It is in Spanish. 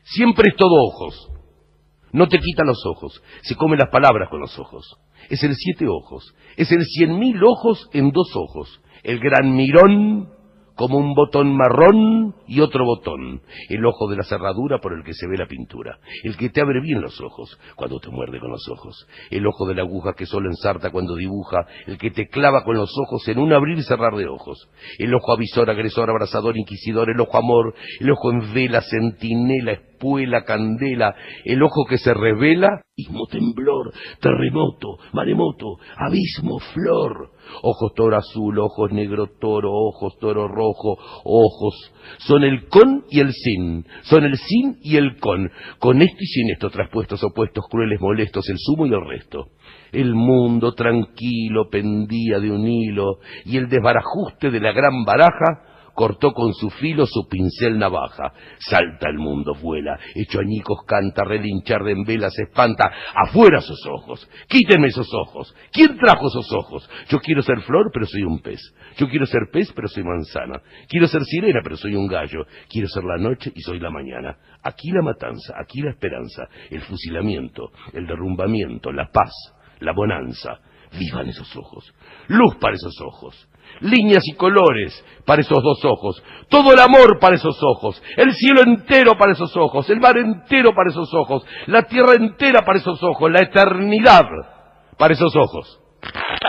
Siempre es todo ojos. No te quita los ojos, se come las palabras con los ojos. Es el 7 ojos, es el 100.000 ojos en 2 ojos. El gran mirón, como un botón marrón y otro botón. El ojo de la cerradura por el que se ve la pintura. El que te abre bien los ojos cuando te muerde con los ojos. El ojo de la aguja que solo ensarta cuando dibuja. El que te clava con los ojos en un abrir y cerrar de ojos. El ojo avisor, agresor, abrasador, inquisidor. El ojo amor, el ojo en vela, centinela, espuela, candela. El ojo que se revela, ismo, temblor, terremoto, maremoto, abismo, flor. Ojos toro azul, ojos negro toro, ojos toro rojo, ojos. Son el con y el sin, son el sin y el con esto y sin esto, traspuestos, opuestos, crueles, molestos, el sumo y el resto. El mundo tranquilo pendía de un hilo, y el desbarajuste de la gran baraja cortó con su filo su pincel navaja. Salta el mundo, vuela, hecho añicos canta, relinchar de en velas espanta. Afuera sus ojos, quítenme esos ojos. ¿Quién trajo esos ojos? Yo quiero ser flor, pero soy un pez. Yo quiero ser pez, pero soy manzana. Quiero ser sirena, pero soy un gallo. Quiero ser la noche y soy la mañana. Aquí la matanza, aquí la esperanza, el fusilamiento, el derrumbamiento, la paz, la bonanza. Vivan esos ojos, luz para esos ojos, líneas y colores para esos 2 ojos, todo el amor para esos ojos, el cielo entero para esos ojos, el mar entero para esos ojos, la tierra entera para esos ojos, la eternidad para esos ojos.